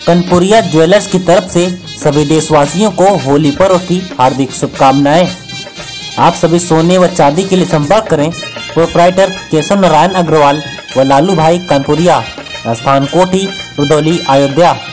कनपुरिया jewellers की तरफ से सभी देशवासियों को होली पर्व की हार्दिक शुभकामनाएं। आप सभी सोने व चांदी के लिए संपर्क करें प्रोप्राइटर केशव नारायण अग्रवाल व लालू भाई कनपुरिया, स्थान कोठी, रुदौली, अयोध्या।